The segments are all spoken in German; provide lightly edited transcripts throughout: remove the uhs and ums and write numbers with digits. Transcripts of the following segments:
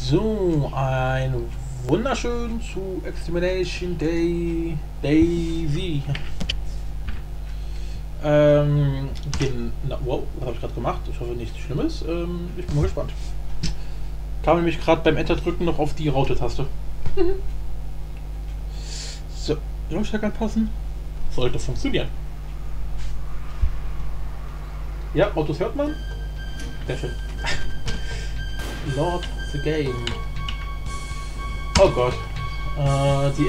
So, ein wunderschön zu Extermination Day Daisy. Wow, was habe ich gerade gemacht? Ich hoffe nichts Schlimmes. Ich bin mal gespannt. Kam nämlich gerade beim Enter drücken noch auf die Raute-Taste. So, Lautstärke anpassen. Sollte funktionieren. Ja, Autos hört man. Sehr schön. Lord the Game. Oh Gott. Die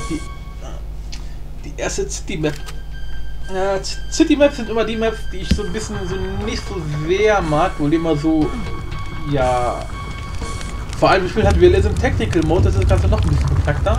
erste City Map. City Maps sind immer die Maps, die ich so ein bisschen so nicht so sehr mag, wo die immer so, ja, vor allem ich spiele halt Realism Technical Mode, das ist das Ganze noch ein bisschen kontakter.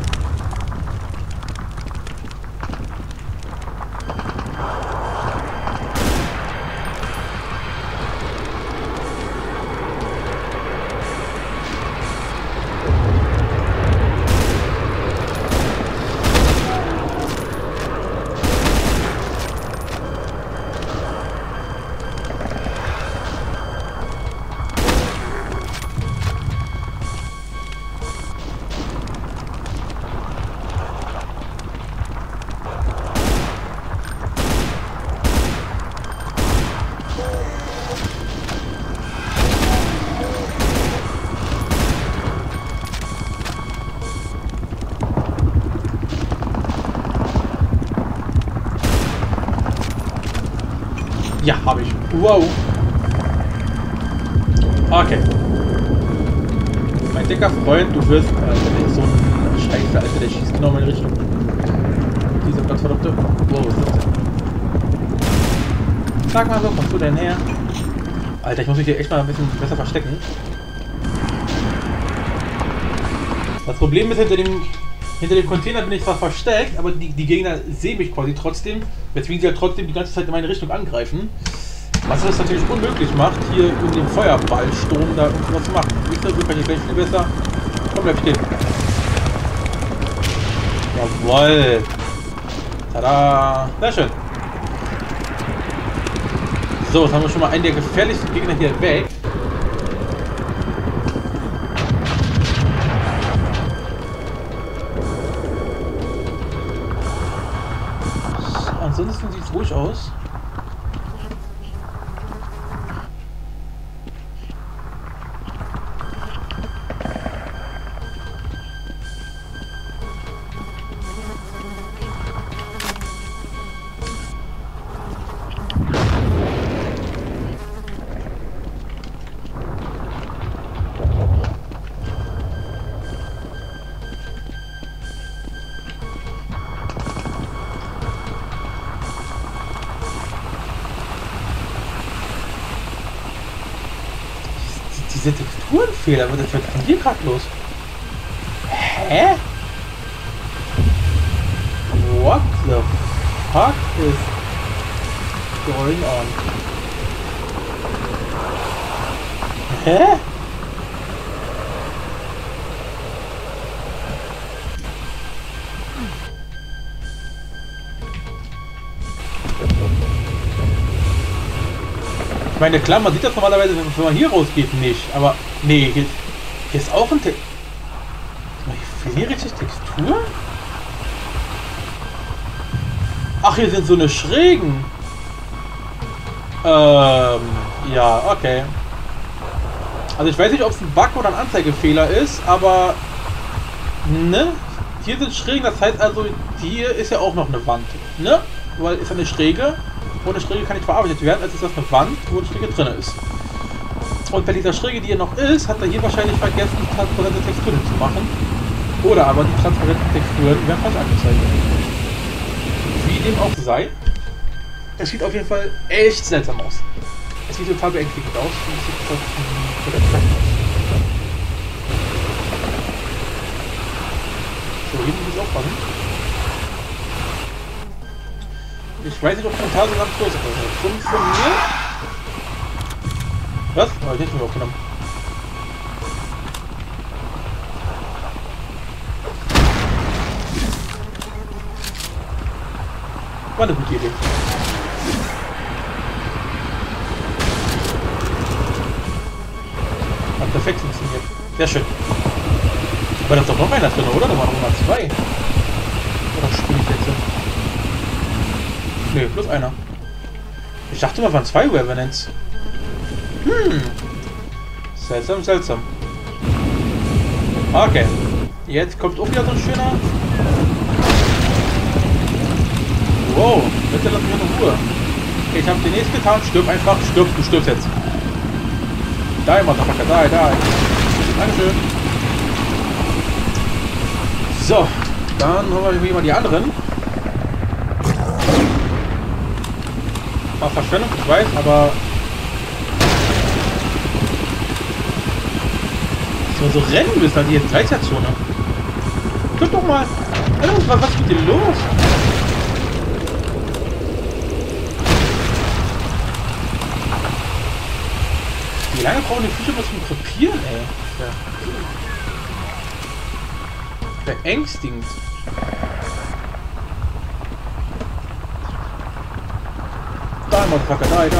Ja, habe ich. Wow. Okay. Mein dicker Freund, du wirst so ein Scheiße, Alter, der schießt genau in meine Richtung. Dieser Platzverdammte. Wow, was ist das denn? Sag mal so, kommst du denn her? Alter, ich muss mich hier echt mal ein bisschen besser verstecken. Das Problem ist, hinter dem Container bin ich zwar versteckt, aber die Gegner sehen mich quasi trotzdem, weswegen sie halt trotzdem die ganze Zeit in meine Richtung angreifen. Was das natürlich unmöglich macht, hier in dem Feuerballsturm da irgendwas zu machen. Wisst ihr, so kann ich gleich viel besser. Komm, bleib stehen. Jawoll. Tada. Sehr schön. So, jetzt haben wir schon mal einen der gefährlichsten Gegner hier weg. Ansonsten sieht es ruhig aus. Diese Texturenfehler, was ist denn hier gerade los? Hä? What the fuck is going on? Hä? Ich meine, klar, man sieht das normalerweise, wenn man hier rausgeht, nicht. Aber, nee, hier ist auch ein Text. Fehlen hier richtig Textur? Ach, hier sind so eine schrägen. Ja, okay. Also ich weiß nicht, ob es ein Bug oder ein Anzeigefehler ist, aber, ne? Hier sind Schrägen, das heißt also, hier ist ja auch noch eine Wand, ne? Weil ist eine Schräge. Und eine Schräge kann nicht verarbeitet werden, als ist das eine Wand, wo eine Schräge drin ist. Und bei dieser Schräge, die hier noch ist, hat er hier wahrscheinlich vergessen, transparente Texturen zu machen. Oder aber die transparenten Texturen werden falsch angezeigt. Wie dem auch sei. Es sieht auf jeden Fall echt seltsam aus. Es sieht total beängstigend aus. Und es sieht total so, hier muss ich aufpassen. Ich weiß nicht, ob Kommentare so ganz groß ist. Von mir? Was? Oh, ich hätte mich aufgenommen. War eine gute Idee. Hat perfekt funktioniert. Sehr schön. Aber da ist doch noch einer drin, oder? Da waren noch mal 2. Oder spiele ich jetzt? Nee, bloß einer. Ich dachte mal, waren 2 Revenants. Seltsam, seltsam. Okay. Jetzt kommt auch wieder so ein schöner... Wow, bitte lass mich in Ruhe. Okay, ich habe den nächsten getan. Stirb einfach. Stirb, du stirbst jetzt. Die, Motherfucker, die. Dankeschön. So, dann holen wir mal die anderen. War Verschwendung, ich weiß, aber... So rennen müssen, halt die jetzt 3-Zone. Guck doch mal. Hallo, was geht denn los? Wie lange brauchen die Fische was zum Krepieren, ey? Ja. Beängstigend. Da, Motherfucker, die.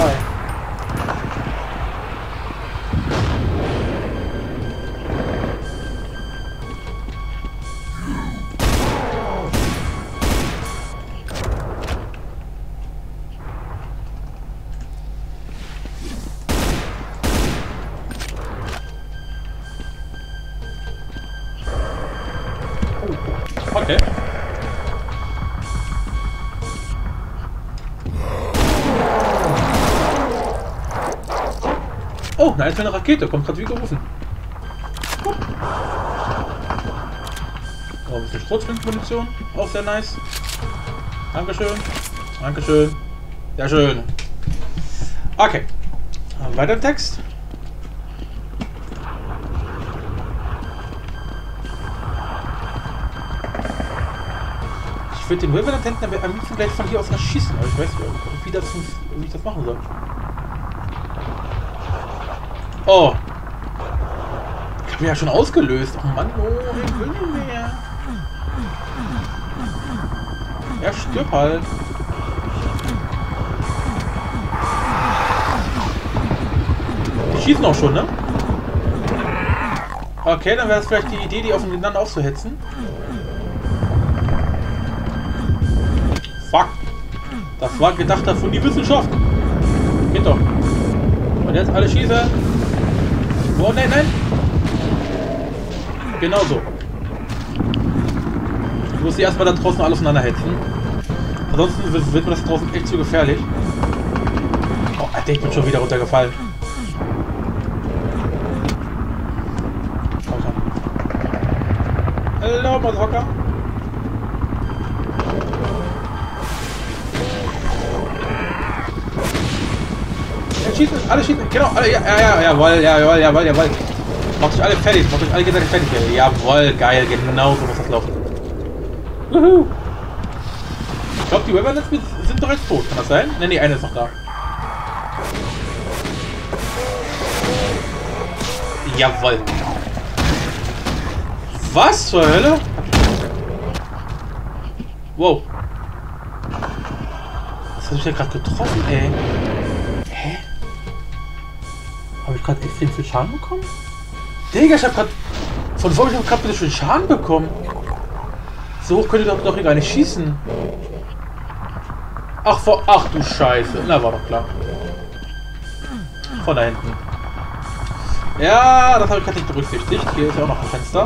Okay. Oh, eine einzelne Rakete. Kommt gerade wie gerufen. Oh, ein bisschen Schrotflintenmunition. Auch sehr nice. Dankeschön. Dankeschön. Sehr schön. Okay. Weiter im Text. Ich würde den Revenanten am liebsten gleich von hier aus erschießen, aber ich weiß nicht, wie ich das machen soll. Oh. Ich habe ja schon ausgelöst. Oh Mann, oh, ich will nicht mehr. Ja, stirb halt. Die schießen auch schon, ne? Okay, dann wäre es vielleicht die Idee, die aufeinander aufzuhetzen. Fuck. Das war gedacht von die Wissenschaft. Geht doch. Und jetzt alle schießen. Oh nein. Genau so. Ich muss die erstmal da draußen alle auseinanderhetzen. Ansonsten wird mir das draußen echt zu gefährlich. Oh, Alter, ich bin schon wieder runtergefallen. Hallo, Motherfucker. Alle schießen, genau, alle, jawohl. Macht euch alle fertig, macht euch alle gegenseitig fertig. Jawohl, geil, genau so muss das laufen. Wuhu. Ich glaube, die Revenants sind bereits tot, kann das sein? Ne, eine ist noch da. Jawohl. Was zur Hölle? Wow. Was hab ich da gerade getroffen, ey? Hä? Habe ich gerade extrem viel Schaden bekommen? Digga, ich habe gerade von vorhin gerade bitte viel Schaden bekommen. So hoch könnt ihr doch gar nicht schießen. Ach du Scheiße. Na, war doch klar. Von da hinten. Ja, das habe ich gerade nicht berücksichtigt. Hier ist ja auch noch ein Fenster.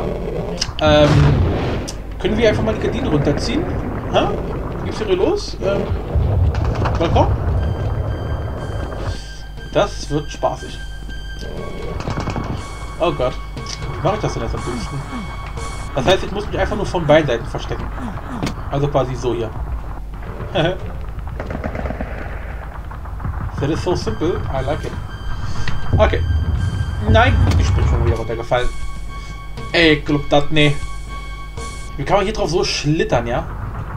Können wir einfach mal die Gardinen runterziehen? Ha? Geht's hier los? Balkon? Das wird spaßig. Oh Gott. Wie mache ich das denn jetzt am dünnsten? Das heißt, ich muss mich einfach nur von beiden Seiten verstecken. Also quasi so hier. That is so simple. I like it. Okay. Nein, ich bin schon wieder runtergefallen. Ey, ich glaub das, nee. Wie kann man hier drauf so schlittern, ja?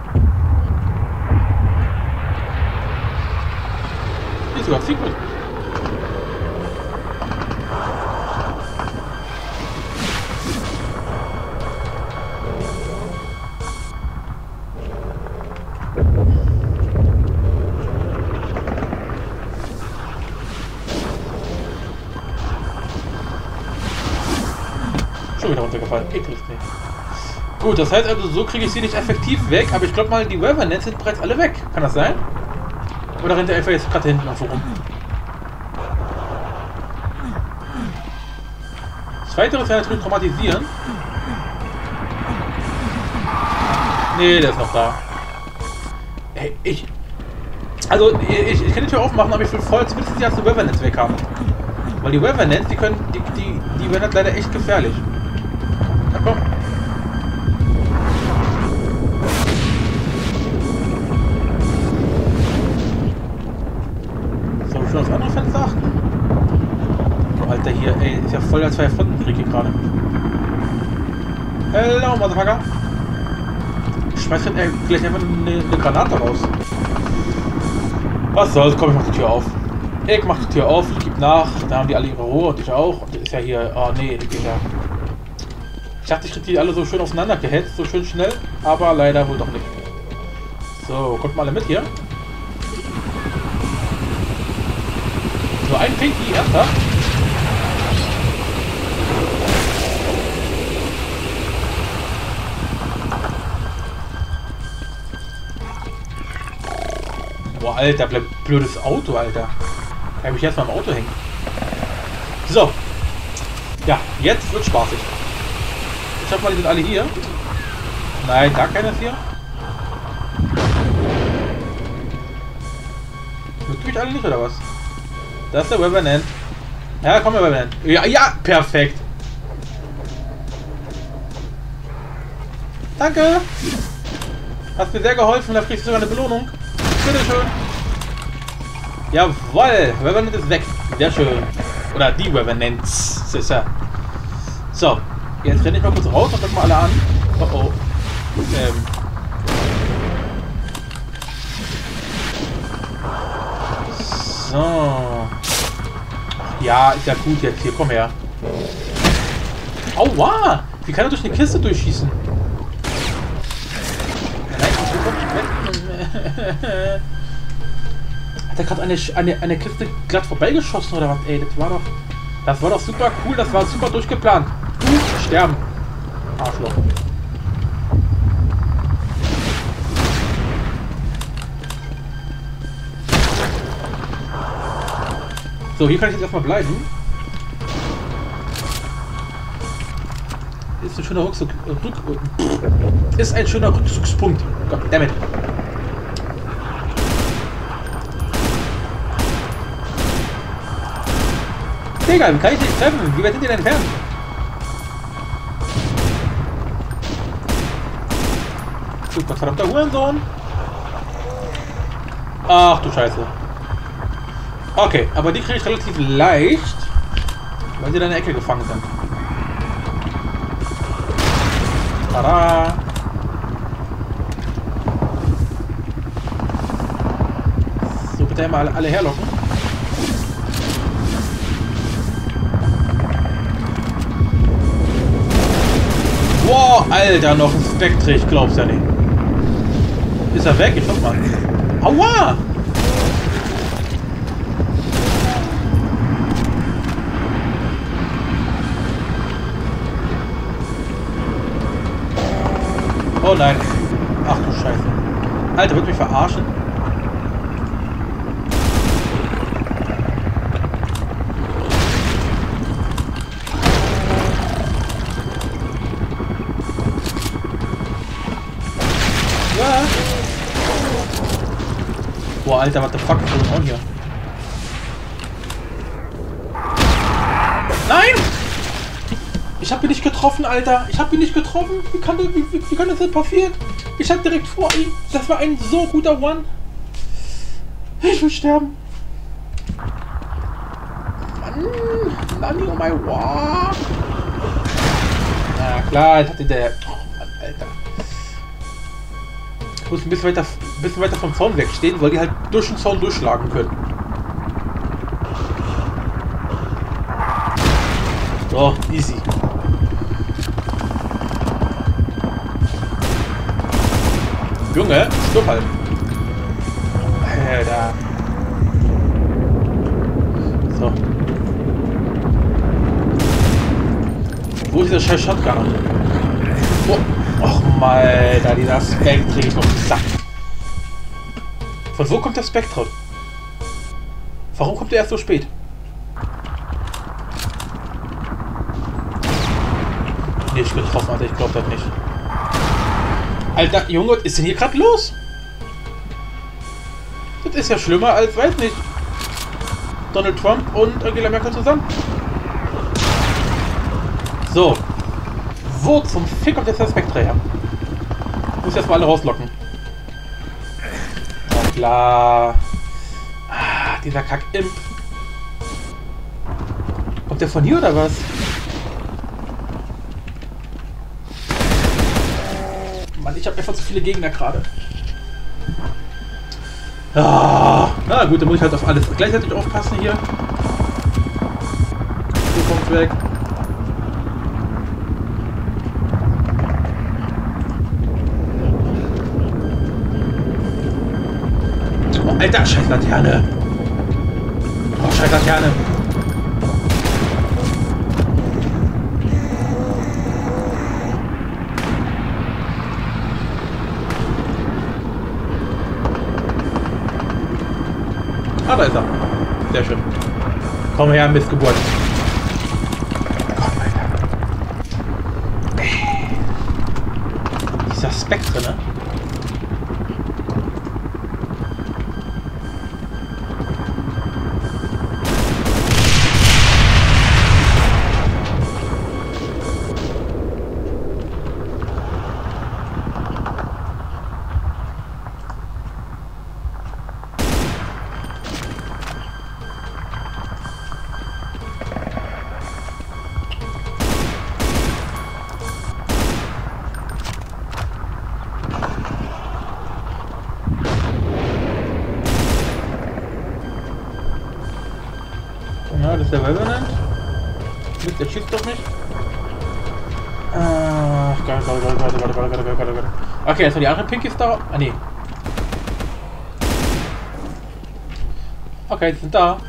Hier ist sogar Secret. schon wieder runtergefallen. Eklig, nee. Gut, das heißt also, so kriege ich sie nicht effektiv weg, aber ich glaube mal, die Revenants sind bereits alle weg. Kann das sein? Oder rennt er einfach jetzt gerade hinten irgendwo rum? Zweiteres wäre natürlich traumatisieren. Nee, der ist noch da. Ey, ich kann die Tür aufmachen, aber ich will voll zumindest die erste Revenants weg haben. Weil die Revenants, die werden halt leider echt gefährlich. Na komm. Soll ich schon aufs andere Fenster achten? Oh, Alter, hier, ey, ist ja voll der Zwei-Fronten-Krieg hier gerade. Hello, Motherfucker. Ich schmeiß gleich einfach eine Granate raus. Was soll's? Komm, ich mach die Tür auf. Ich mach die Tür auf, ich geb nach. Da haben die alle ihre Ruhe und ich auch. Und ist ja hier. Oh nee, die geht ja. Ich dachte, ich krieg die alle so schön auseinander gehetzt, so schön schnell. Aber leider wohl doch nicht. So, kommt mal alle mit hier. So, ein Pinky, ernsthaft. Boah, Alter, blödes Auto, Alter. Kann ich erstmal im Auto hängen. So. Ja, jetzt wird spaßig. Ich hoffe mal, die sind alle hier. Nein, da keiner ist hier. Mögt mich alle nicht, oder was? Das ist der Revenant. Ja, komm, der Revenant. Ja, ja, perfekt. Danke. Hast mir sehr geholfen, da kriegst du sogar eine Belohnung. Bitteschön. Jawoll, Revenant ist weg. Sehr schön. Oder die Revenants. So, jetzt renne ich mal kurz raus und guck mal alle an. Oh oh. So. Ja, ist ja gut jetzt. Hier, komm her. Aua! Wie kann er durch eine Kiste durchschießen? Hat er gerade eine Kiste glatt vorbeigeschossen oder was? Ey, das war doch super cool, das war super durchgeplant. Sterben. Arschloch. So, hier kann ich jetzt erstmal bleiben. Ist ein schöner Rückzugspunkt. Goddammit. Digga, wie kann ich dich treffen? Wie weit sind die denn entfernt? Du verdammter Hurensohn. Ach du Scheiße. Okay, aber die kriege ich relativ leicht, weil sie in einer Ecke gefangen sind. Tada! So, bitte einmal alle herlocken. Boah, Alter, noch ein Spectre, ich glaub's ja nicht. Ist er weg? Ich hoffe mal. Aua! Oh nein. Ach du Scheiße. Alter, wird mich verarschen? Ja. Boah, Alter, what the fuck ist going on hier? Nein! Ich hab ihn nicht getroffen, Alter. Ich hab ihn nicht getroffen. Wie kann das denn passieren? Ich hab direkt vor ihm. Das war ein so guter One. Ich will sterben. Mann. Nani, oh my God. Na klar, jetzt hatte der... Oh Mann, Alter. Ich muss ein bisschen weiter vom Zaun wegstehen, weil die halt durch den Zaun durchschlagen können. So, easy. Junge, stopp halt. Alter. So. Wo ist dieser scheiß Shotgun? Oh, och mal, da dieser Spectre ist noch im Sack. Von wo kommt der Spectre? Warum kommt er erst so spät? Nee, ich bin getroffen, Alter. Ich glaub das nicht. Alter, Junge, was ist denn hier gerade los? Das ist ja schlimmer als, weiß nicht, Donald Trump und Angela Merkel zusammen. So. Wo zum Fick kommt jetzt der Spectre her? Ich muss erstmal alle rauslocken. Na klar. Ah, dieser Kack-Imp. Kommt der von hier oder was? Mann, ich habe einfach zu viele Gegner gerade. Ah, na gut, dann muss ich halt auf alles gleichzeitig aufpassen hier. Du kommst weg. Oh, Alter, scheiß Laterne. Oh, scheiß Laterne. Ah, da ist er. Sehr schön. Komm her, Missgeburt. Komm, Alter. Dieser Spectre, ne? Ja, das ist der Revenant. Der schießt doch nicht. Gott. Okay, jetzt war die andere Pinkies da. Ah, nee. Okay, die sind da.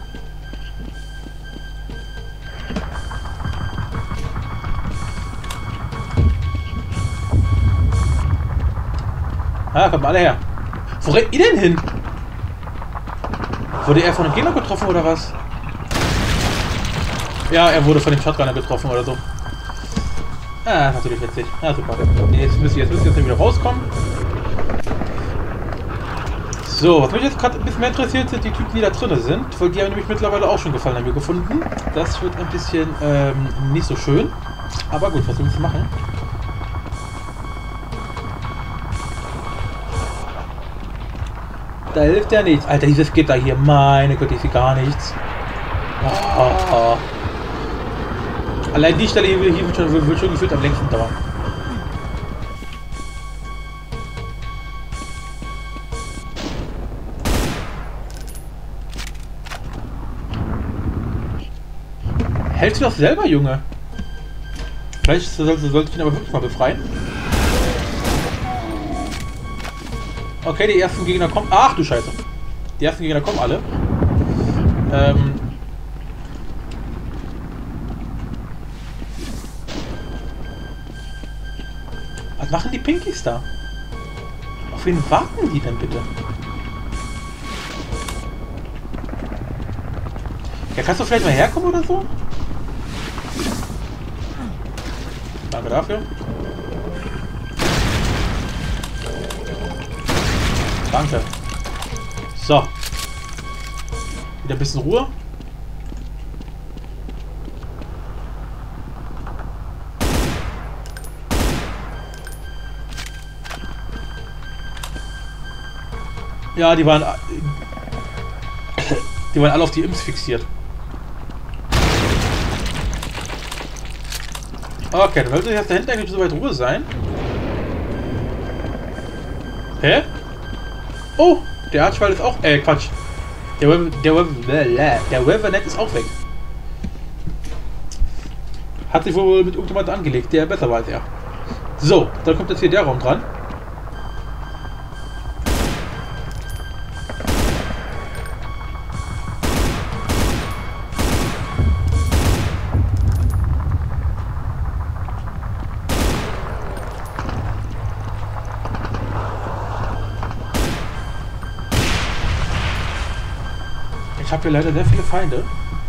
Ah, kommt mal alle her. Wo rennt ihr denn hin? Wurde er von einem Gegner getroffen oder was? Ja, er wurde von dem Shotgunner getroffen oder so. Ah, natürlich witzig. Ah, super. Jetzt müsst ihr wieder rauskommen. So, was mich jetzt gerade ein bisschen mehr interessiert, sind die Typen, die da drin sind. Weil die haben nämlich mittlerweile auch schon Gefallen an mir gefunden. Das wird ein bisschen nicht so schön. Aber gut, was wir müssen machen. Da hilft ja nichts. Alter, dieses Gitter hier. Meine Güte, ich sehe gar nichts. Oh. Allein die Stelle hier wird schon gefühlt am längsten dauern. Hältst du doch selber, Junge? Vielleicht sollte ich ihn aber wirklich mal befreien. Okay, die ersten Gegner kommen. Ach du Scheiße. Die ersten Gegner kommen alle. Was machen die Pinkies da? Auf wen warten die denn bitte? Ja, kannst du vielleicht mal herkommen oder so? Danke dafür. Danke. So. Wieder ein bisschen Ruhe. Ja, die waren alle auf die Imps fixiert. Okay, dann sollte jetzt da hinten eigentlich soweit Ruhe sein. Hä? Oh, der Archwald ist auch... Quatsch. Der Revenant ist auch weg. Hat sich wohl mit irgendjemandem angelegt, der besser war als er. So, dann kommt jetzt hier der Raum dran. Ich habe hier leider sehr viele Feinde.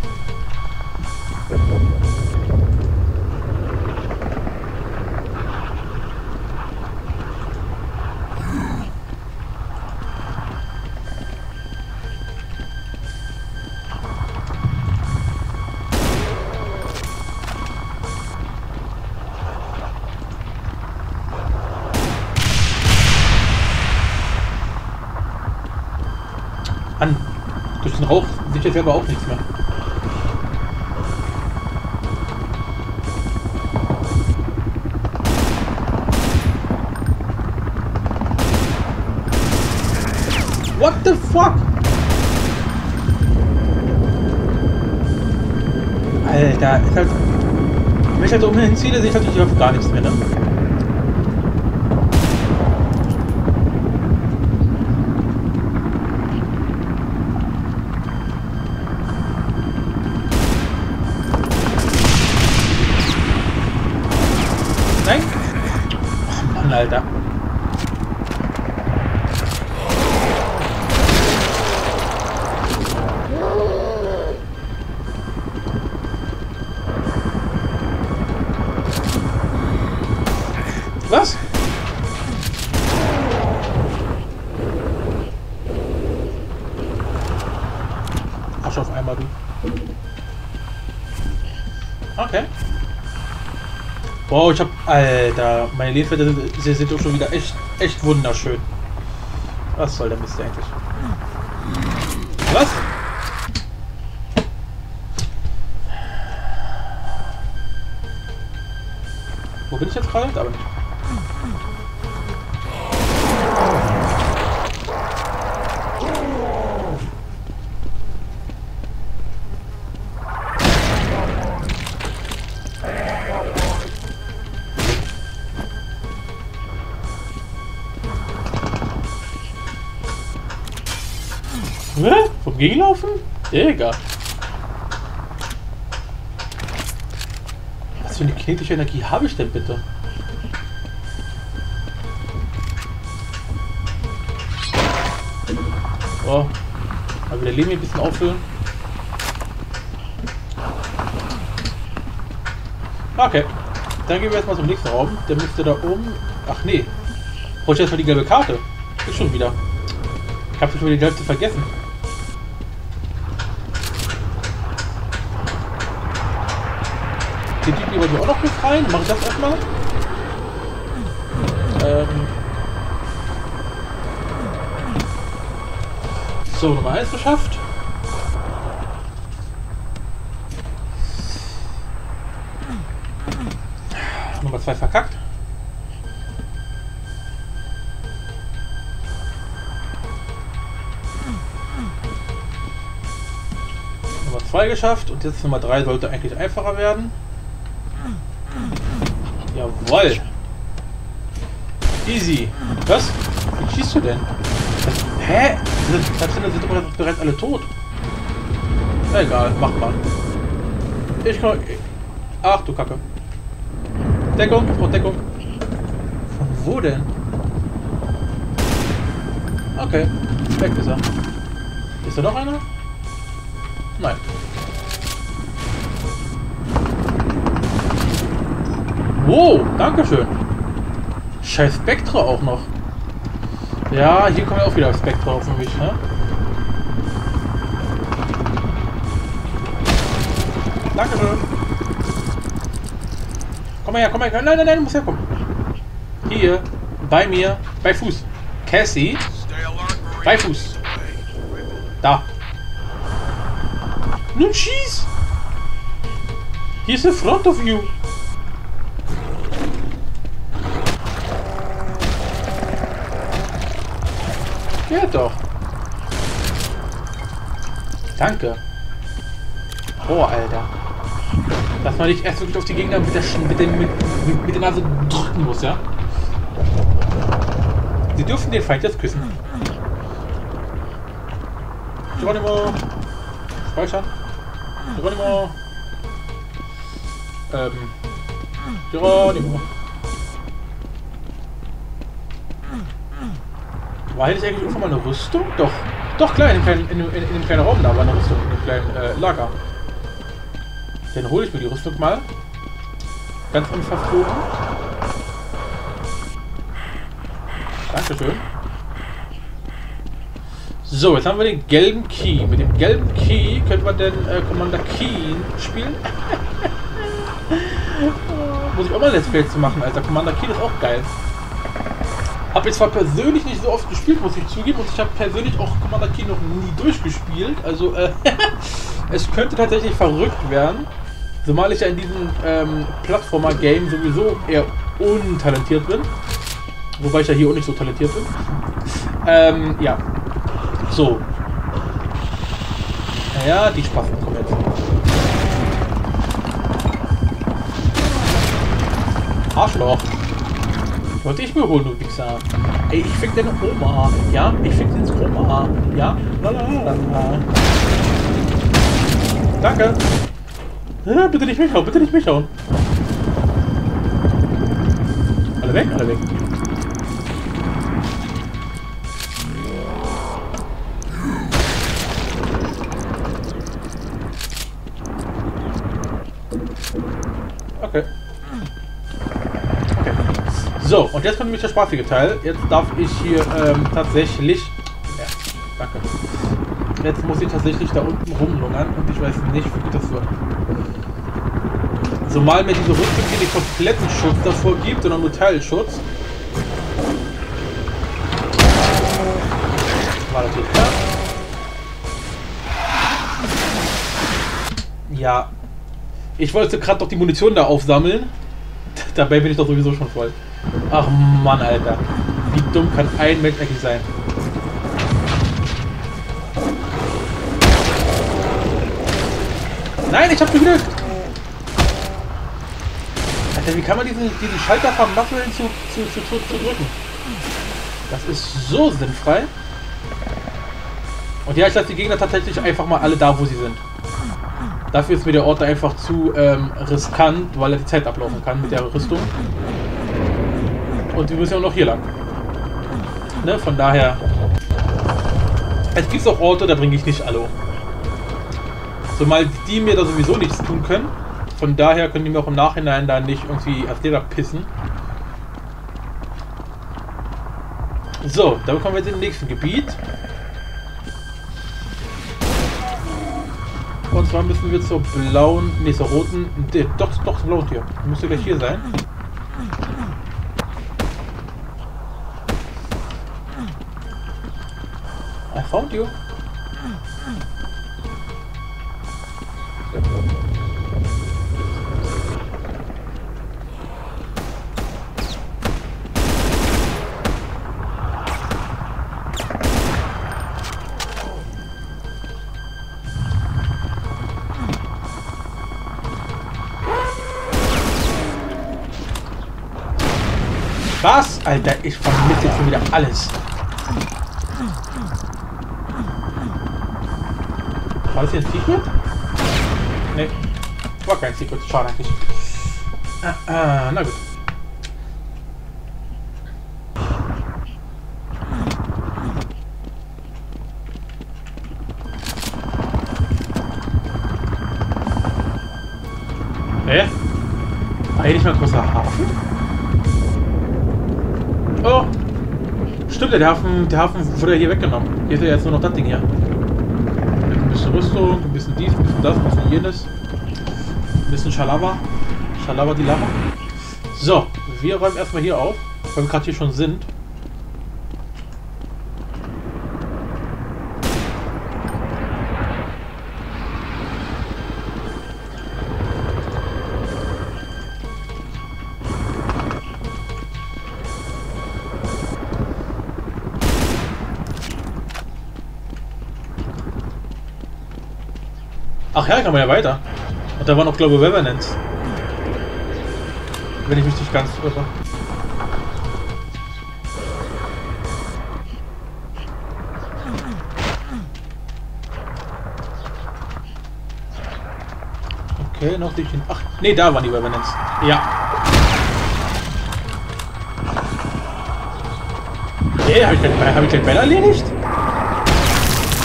An. Durch den Rauch sehe ich jetzt selber auch nichts mehr. What the fuck? Alter, ist halt. Wenn ich halt so umhin ziele, sehe ich natürlich auf gar nichts mehr, ne? Nein? Oh Mann, Alter. Was? Arsch auf einmal, du. Okay. Wow, ich hab... Alter, meine Lebenswerte sind doch schon wieder echt wunderschön. Was soll der Mist eigentlich? Was? Wo bin ich jetzt gerade? Da bin ich. Vom Gegenlaufen? Egal. Was für eine kinetische Energie habe ich denn bitte? Oh. Mal wieder Leben ein bisschen auffüllen. Okay. Dann gehen wir jetzt mal zum nächsten Raum. Der müsste da oben. Ach nee. Brauche ich erstmal die gelbe Karte. Ist schon wieder. Ich habe schon wieder die Hälfte vergessen. Den Typen wollen wir auch noch befreien. Mach ich das erstmal. So, Nummer 1 geschafft. Nummer 2 verkackt. Nummer 2 geschafft und jetzt Nummer 3 sollte eigentlich einfacher werden. Jawoll! Easy! Was? Wie schießt du denn? Hä? Das sind doch bereits alle tot. Egal, mach mal. Ich kann. Ach du Kacke. Deckung, und Deckung. Von wo denn? Okay, weg ist er. Ist da noch einer? Nein. Wow, dankeschön. Scheiß Spectre auch noch. Ja, hier kommen wir auch wieder Spectre auf mich, ne? Dankeschön. Komm mal her, komm mal her. Nein, nein, nein, du musst herkommen. Hier, bei mir, bei Fuß. Cassie, bei Fuß. Da. Nun schieß. He's in front of you. Ja doch. Danke. Oh, Alter. Dass man nicht erst wirklich auf die Gegner mit der Nase drücken muss, ja? Sie dürfen den Feind jetzt küssen. Geronimo. Speichern. Geronimo. Geronimo. War hätte ich eigentlich irgendwann mal eine Rüstung? Doch, Doch, klar, in dem kleinen Raum da war eine Rüstung, in dem kleinen Lager. Dann hole ich mir die Rüstung mal. Ganz unverflogen. Dankeschön. So, jetzt haben wir den gelben Key. Mit dem gelben Key können wir den Commander Keen spielen. Muss ich auch mal Let's Play zu machen, Alter. Commander Keen ist auch geil. Habe ich zwar persönlich nicht so oft gespielt, muss ich zugeben, und ich habe persönlich auch Commander Keen noch nie durchgespielt. Also, es könnte tatsächlich verrückt werden. Zumal ich ja in diesem Plattformer-Game sowieso eher untalentiert bin. Wobei ich ja hier auch nicht so talentiert bin. Ja. So. Naja, die Spasten kommen jetzt. Arschloch. Wollte ich mir holen, du Wichser. Ey, ich fick deine Oma. Ja, ich fick ins Oma. Ja, lalalala. Danke. Ja, bitte nicht mich hauen, bitte nicht mich hauen. Alle weg, alle weg. Okay. Okay. So, und jetzt kommt nämlich der spaßige Teil. Jetzt darf ich hier tatsächlich... Ja, danke. Jetzt muss ich tatsächlich da unten rumlungern und ich weiß nicht, wie gut das wird. Zumal mir diese Rüstung hier den kompletten Schutz davor gibt, sondern nur Teilschutz. War natürlich klar. Ja. Ich wollte gerade doch die Munition da aufsammeln. Dabei bin ich doch sowieso schon voll. Ach Mann, Alter. Wie dumm kann ein Mensch eigentlich sein? Nein, ich hab geglückt! Alter, wie kann man diesen Schalter vermasseln zu drücken? Das ist so sinnfrei. Und ja, ich lasse die Gegner tatsächlich einfach mal alle da, wo sie sind. Dafür ist mir der Ort da einfach zu riskant, weil er die Zeit ablaufen kann mit der Rüstung. Und wir müssen ja auch noch hier lang. Ne, von daher... Es gibt auch Orte, da bringe ich nicht alle um. Zumal die mir da sowieso nichts tun können. Von daher können die mir auch im Nachhinein da nicht irgendwie als Leder pissen. So, dann kommen wir jetzt im nächsten Gebiet. Und zwar müssen wir zur blauen, nee, zur roten, doch zur blauen Tür. Müsste gleich hier sein. I found you. Was? Alter, ich vermittle schon wieder alles. War das hier ein Secret? Ne, war kein Secret. Schade eigentlich. Na gut. War hier nicht mal ein großer Hafen? Oh! Stimmt, der Hafen wurde ja hier weggenommen. Hier ist ja jetzt nur noch das Ding hier. Ein bisschen Rüstung, ein bisschen dies, ein bisschen das, ein bisschen jenes. Ein bisschen Schalaba. Schalaba die Lava. So, wir räumen erstmal hier auf, weil wir gerade hier schon sind. Ach ja, kann man ja weiter. Und da waren auch, glaube ich, Revenants. Wenn ich mich nicht ganz irre. Okay, noch durch den... Ach, nee, da waren die Revenants. Ja. Okay, habe ich den Bell erledigt?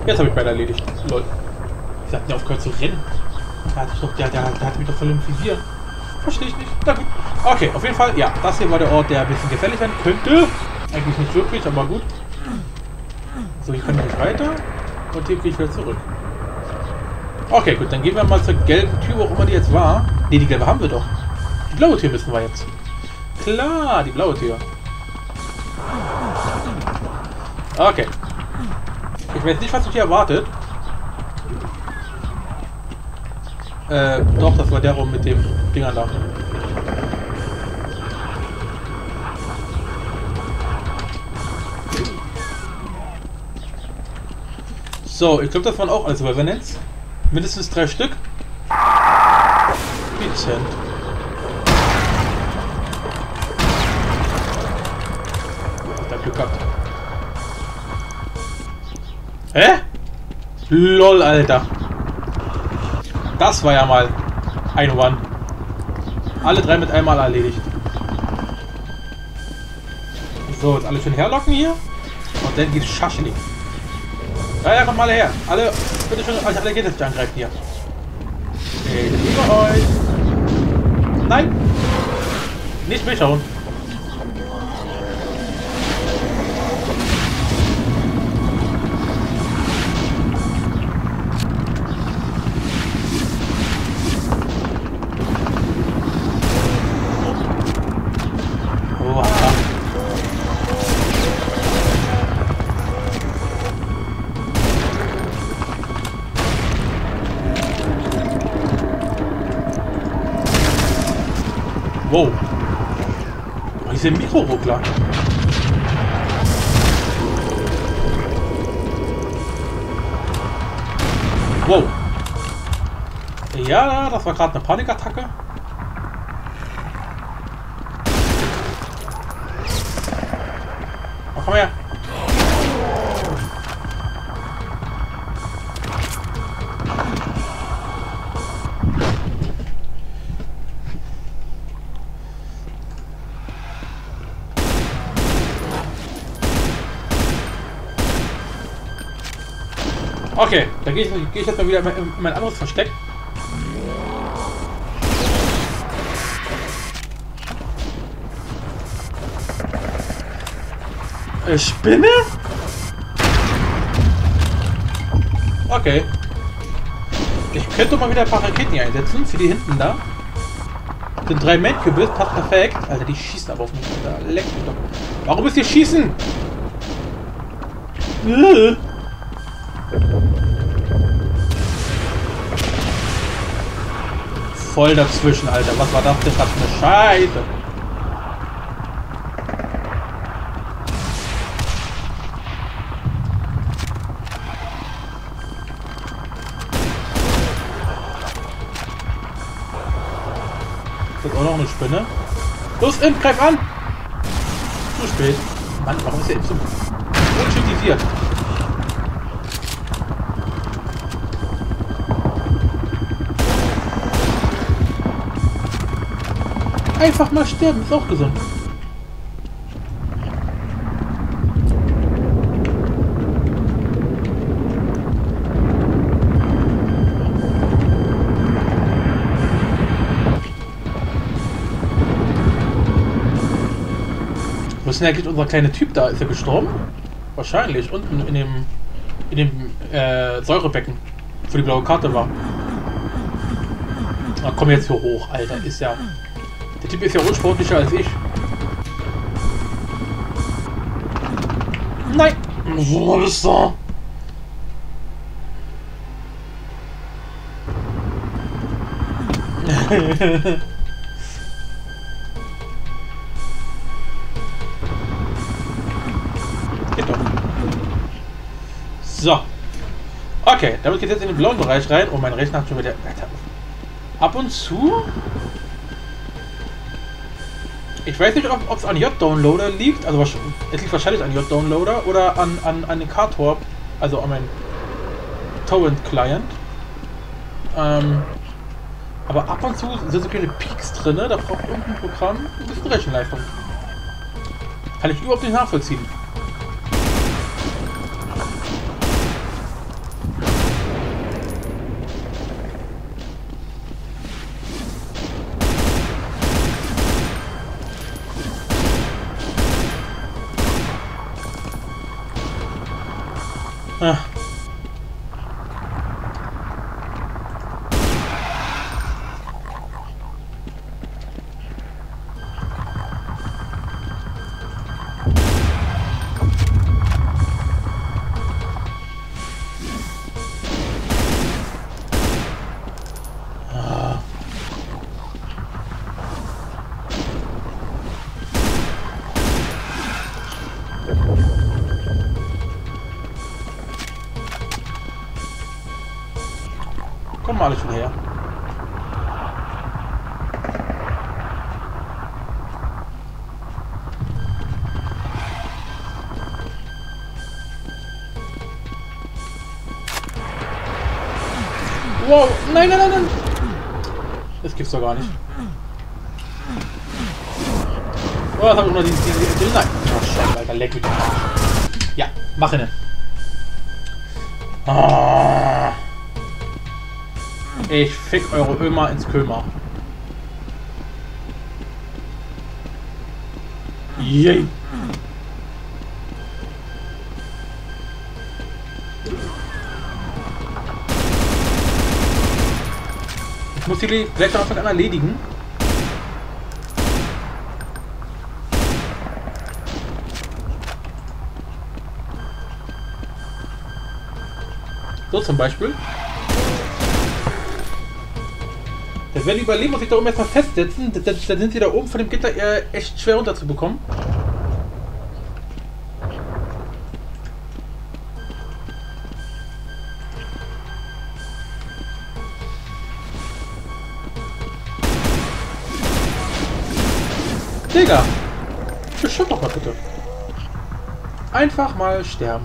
Jetzt habe ich beide erledigt. Lol. Sie hatten ja aufgehört zu rennen. Der hatte mich doch voll im Visier. Verstehe ich nicht. Na gut. Okay, auf jeden Fall, ja. Das hier war der Ort, der ein bisschen gefährlich sein könnte. Eigentlich nicht wirklich, aber gut. So, hier können wir nicht weiter. Und hier gehe ich wieder zurück. Okay, gut. Dann gehen wir mal zur gelben Tür, wo auch immer die jetzt war. Ne, die gelbe haben wir doch. Die blaue Tür müssen wir jetzt. Klar, die blaue Tür. Okay. Ich weiß nicht, was mich hier erwartet. Doch, das war der rum mit dem Dingern da. So, ich glaube, das waren auch alles Revenants. Mindestens 3 Stück. Dezent. Ich hab Glück gehabt. Hä? LOL, Alter. Das war ja mal ein One. Alle 3 mit einmal erledigt. So, jetzt alle schön herlocken hier. Und dann geht's Schaschlik. Ja, kommt mal her. Alle, bitte schön, alle geht jetzt angreifen hier. Ich liebe euch. Nein. Nicht wegschauen. Wow. Diese Mikroruckler. Wow. Ja, das war gerade eine Panikattacke. Oh, komm her. Okay, dann gehe ich jetzt mal wieder in mein anderes Versteck. Spinne? Okay. Ich könnte mal wieder ein paar Raketen hier einsetzen für die hinten da. Sind 3 Mankübels, passt perfekt. Alter, die schießen aber auf mich. Alter. Leck mich doch. Warum ist hier schießen? Voll dazwischen, Alter. Was war das denn gerade für eine Scheiße? Das ist auch noch eine Spinne. Los, Imp, greif an! Zu spät. Mann, warum ist der Imp so unschüttisiert? Einfach mal sterben, ist auch gesund. Wo ist denn eigentlich unser kleiner Typ da? Ist er gestorben? Wahrscheinlich. Unten in dem Säurebecken, wo die blaue Karte war. Na komm jetzt hier hoch, Alter. Ist ja... Der Typ ist ja unsportlicher als ich. Nein! Wo ist er? Geht doch. So. Okay, damit geht es jetzt in den blauen Bereich rein. Oh, mein Rechner hat schon wieder... Ab und zu... Ich weiß nicht, ob es an J-Downloader liegt, also es liegt wahrscheinlich an J-Downloader oder an den Car-Tor, also an meinen Torrent-Client. Aber ab und zu sind so kleine Peaks drin, da braucht irgendein Programm ein bisschen Rechenleistung. Kann ich überhaupt nicht nachvollziehen. Komm mal alle schon her. Wow, nein, nein, nein, nein. Das gibt's doch gar nicht. Oh, das habe ich noch diese nein. Oh, Scheiße, Alter, leck mich. Ja, mach ihn. Oh. Ich fick eure Ömer ins Kömer. Yay. Ich muss die gleich am Anfang an erledigen. So zum Beispiel. Das werden die überleben und sich da oben erstmal festsetzen. Dann sind sie da oben von dem Gitter echt schwer runterzubekommen. Digga! Bestimmt doch mal bitte. Einfach mal sterben.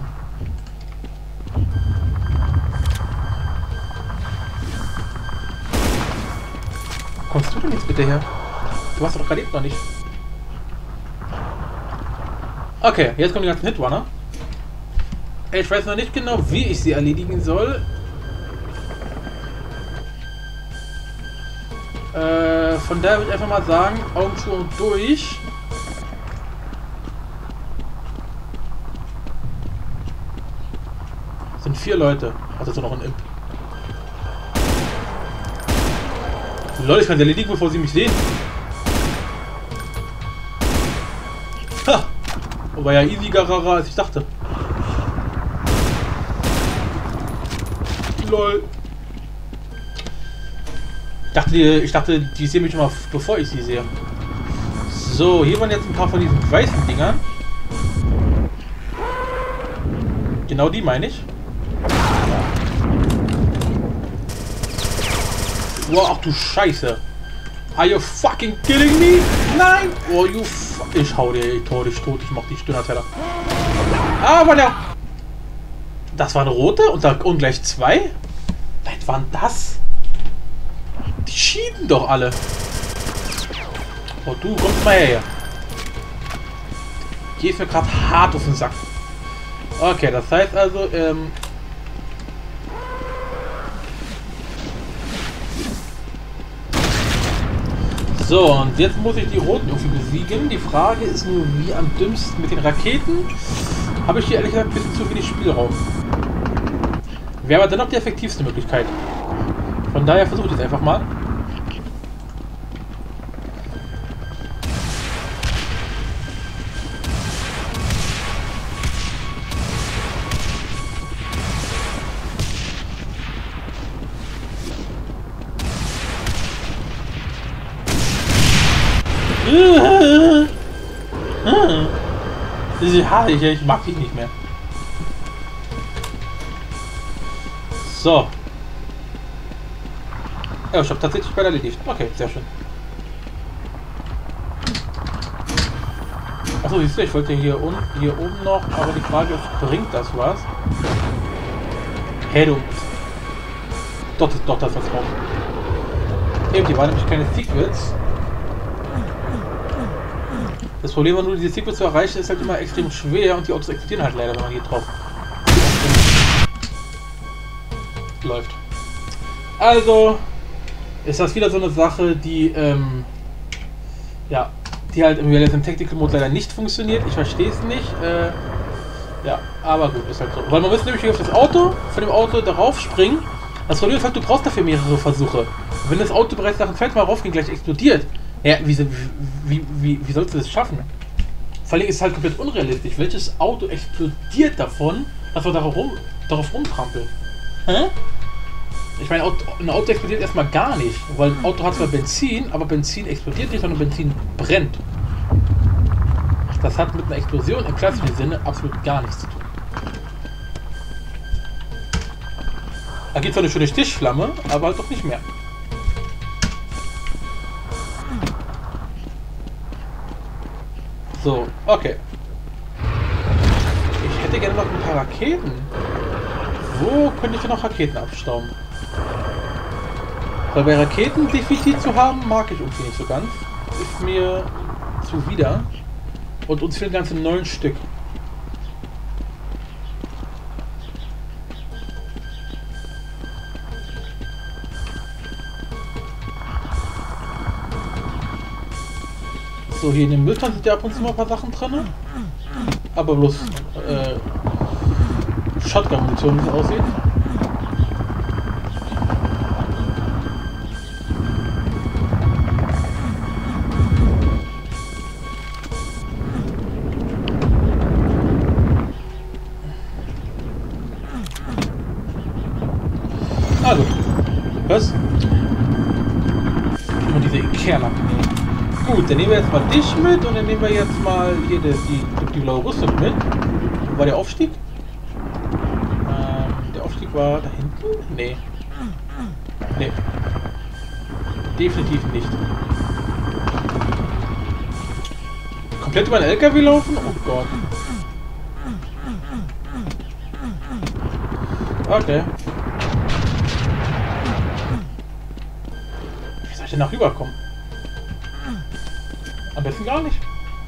Kommst du denn jetzt bitte her? Du hast doch gerade eben noch nicht. Okay, jetzt kommen die ganzen Hitrunner. Ich weiß noch nicht genau, wie ich sie erledigen soll. Von daher würde ich einfach mal sagen, Augen zu und durch. Das sind 4 Leute. Also so noch ein Imp. Leute, ich kann sie erledigen, bevor sie mich sehen. Ha! War ja easigerer, als ich dachte. Lol. Ich dachte, die sehen mich schon mal, bevor ich sie sehe. So, hier waren jetzt ein paar von diesen weißen Dingern. Genau die meine ich. Wow, ach du Scheiße. Are you fucking killing me? Nein! Oh, ich hau dir, ich hau dich tot, ich mach die Stöhnerteller. Aber ja. Das war eine rote und gleich 2? Was waren das? Die schieben doch alle. Oh, du kommst mal her. Gehst mir gerade hart auf den Sack. Okay, das heißt also, so, und jetzt muss ich die Roten irgendwie besiegen. Die Frage ist nur, wie am dümmsten mit den Raketen. Habe ich hier ehrlich gesagt ein bisschen zu wenig Spielraum. Wäre aber dennoch die effektivste Möglichkeit. Von daher versuche ich es einfach mal. Ich mag dich nicht mehr. So. Ja, ich habe tatsächlich bei erledigt. Okay, sehr schön. Achso, siehst du, ich wollte hier oben noch, aber die Frage ist, bringt das was? Hey du. Doch, das ist was drauf. Eben, die waren nämlich keine Secrets. Das Problem war nur, diese Secrets zu erreichen, ist halt immer extrem schwer und die Autos explodieren halt leider, wenn man hier drauf läuft. Also ist das wieder so eine Sache, die ja, die halt im Realism Tactical Mode leider nicht funktioniert. Ich verstehe es nicht. Ja, aber gut, ist halt so. Weil man muss nämlich auf das Auto, von dem Auto darauf springen. Das Problem ist halt, du brauchst dafür mehrere Versuche. Und wenn das Auto bereits nach dem zweiten Mal raufgehen gleich explodiert, ja, wie sollst du das schaffen? Vor allem ist es halt komplett unrealistisch. Welches Auto explodiert davon, dass wir darauf rumtrampeln? Hä? Ich meine, ein Auto explodiert erstmal gar nicht, weil ein Auto hat zwar Benzin, aber Benzin explodiert nicht, sondern Benzin brennt. Das hat mit einer Explosion im klassischen Sinne absolut gar nichts zu tun. Da gibt es eine schöne Stichflamme, aber halt doch nicht mehr. So, okay. Ich hätte gerne noch ein paar Raketen. Wo könnte ich denn noch Raketen abstauben? Weil bei Raketen Defizit zu haben, mag ich irgendwie nicht so ganz. Ist mir zuwider. Und uns fehlen ganze 9 Stück. So, hier in dem Müllton sind ja ab und zu mal ein paar Sachen drin. Aber bloß Shotgun-Munition, wie es aussieht. Also, was? Und diese Ikea-Lampen. Gut, dann nehmen wir jetzt mal dich mit und dann nehmen wir jetzt mal hier die blaue Rüstung mit. Wo war der Aufstieg? Der Aufstieg war da hinten? Nee. Nee. Definitiv nicht. Komplett über den LKW laufen? Oh Gott. Okay. Wie soll ich denn nach rüberkommen? Am besten gar nicht.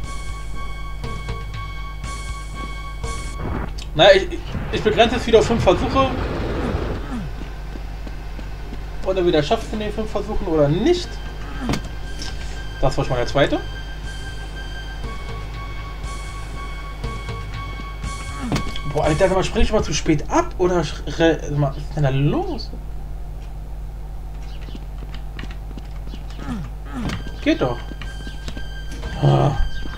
Naja, ich begrenze es wieder auf 5 Versuche. Und dann wieder schafft es in den 5 Versuchen oder nicht. Das war schon mal der zweite. Boah, Alter, mal springe ich mal zu spät ab oder was ist denn da los? Geht doch. Ah.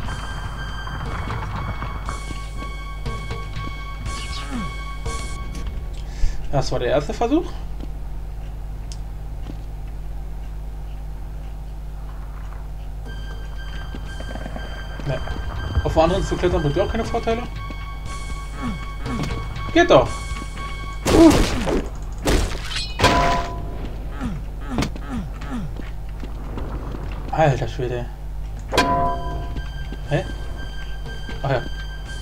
Das war der erste Versuch. Ne. Auf anderen zu klettern bringt auch keine Vorteile. Geht doch. Alter Schwede. Hä? Ach ja.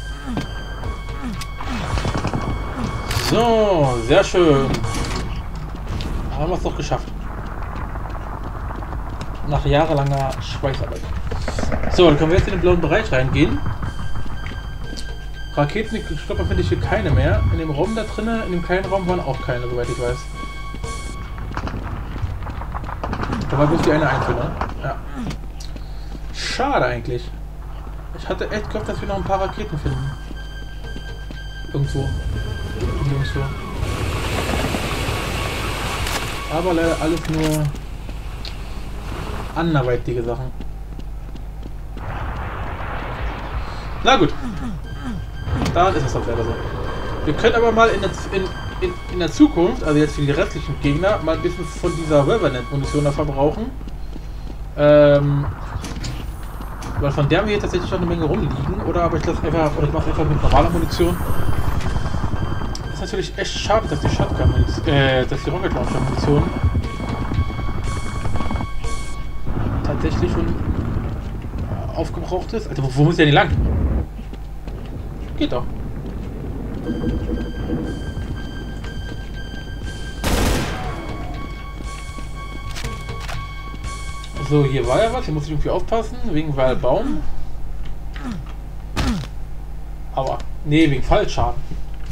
So, sehr schön. Haben wir es doch geschafft. Nach jahrelanger Schweißarbeit. So, dann können wir jetzt in den blauen Bereich reingehen. Raketenstopper finde ich hier keine mehr. In dem Raum da drinnen, in dem kleinen Raum waren auch keine, soweit ich weiß. Da war bloß die eine einzelne. Ja. Schade eigentlich. Ich hatte echt gehofft, dass wir noch ein paar Raketen finden. Irgendwo. Nirgendwo. Aber leider alles nur anderweitige Sachen. Na gut. Dann ist es auch leider so. Wir können aber mal in der Zukunft, also jetzt für die restlichen Gegner, mal ein bisschen von dieser Revenant-Munition da verbrauchen. Weil von der wir hier tatsächlich noch eine Menge rumliegen. Oder aber ich lasse einfach, oder ich mache einfach mit normaler Munition. Ist natürlich echt schade, dass die Shotgun-Munition, dass die Rocket Launcher-Munition tatsächlich schon aufgebraucht ist. Also wo muss der denn lang? Geht doch. So, hier war ja was. Hier muss ich irgendwie aufpassen. Wegen Baum. Aber, nee, wegen Fallschaden.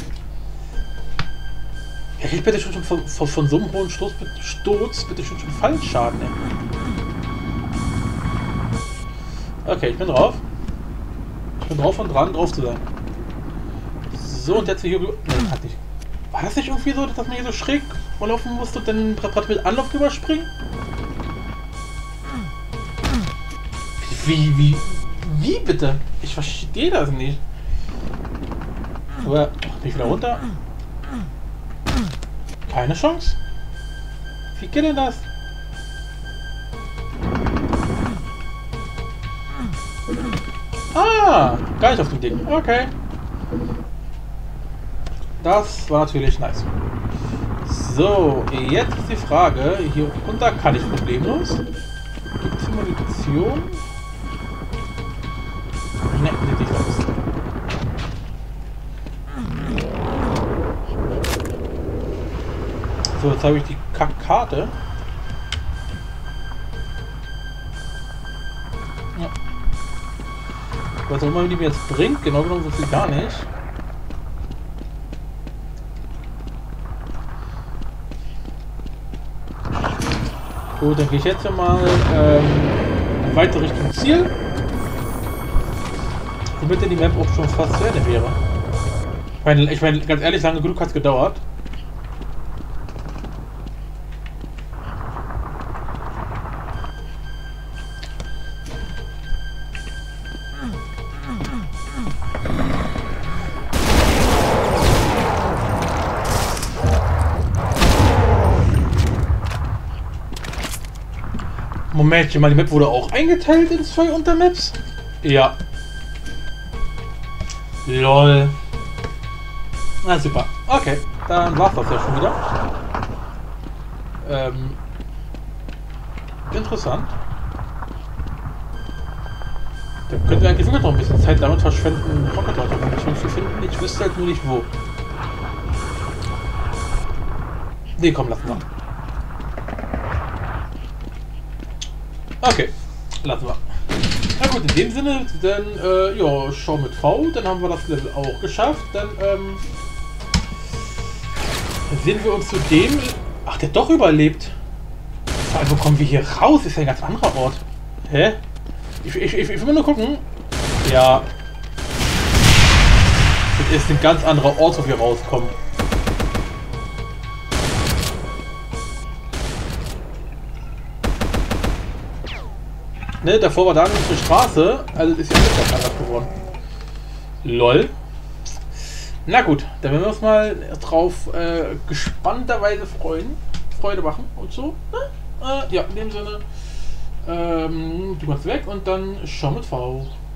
Wer kriegt bitte schon von so einem hohen Sturz bitte schon Fallschaden, ey. Okay, ich bin drauf. Ich bin drauf und dran, drauf zu sein. So, und jetzt hier rüber. Nee, hat nicht. War das nicht irgendwie so, dass man hier so schräg laufen musste und dann mit Anlauf überspringen? Wie bitte? Ich verstehe das nicht. Aber, bin ich wieder runter? Keine Chance? Wie geht denn das? Ah, gar nicht auf dem Ding. Okay. Das war natürlich nice. So, jetzt ist die Frage, hier runter kann ich problemlos. Gibt es hier Munition? Ne, sieht nicht aus. So, jetzt habe ich die Kackkarte. Ja. Was auch immer die mir jetzt bringt, genau genommen so viel gar nicht. Gut, dann gehe ich jetzt mal weiter Richtung Ziel. Womit denn die Map auch schon fast zu Ende wäre. Ich meine, ganz ehrlich, lange genug hat es gedauert. Moment, mal, die Map wurde auch eingeteilt in 2 Untermaps? Ja. LOL. Na super. Okay, dann war's das ja schon wieder. Interessant. Da könnten wir eigentlich wirklich noch ein bisschen Zeit damit verschwenden, Rocket Launcher zu finden. Ich wüsste halt nur nicht wo. Nee, komm, lass mal. Okay, lassen wir. Na gut, in dem Sinne, dann, ja, schau mit V, dann haben wir das Level auch geschafft. Dann, sehen wir uns zu dem... Ach, der hat doch überlebt. Also kommen wir hier raus? Ist ja ein ganz anderer Ort. Hä? Ich will nur gucken. Ja. Das ist ein ganz anderer Ort, wo wir rauskommen. Ne, davor war da eine Straße, also ist ja nicht anders geworden. LOL. Na gut, dann werden wir uns mal drauf gespannterweise Freude machen und so. Ne? Ja, in dem Sinne, du machst weg und dann schau mit V.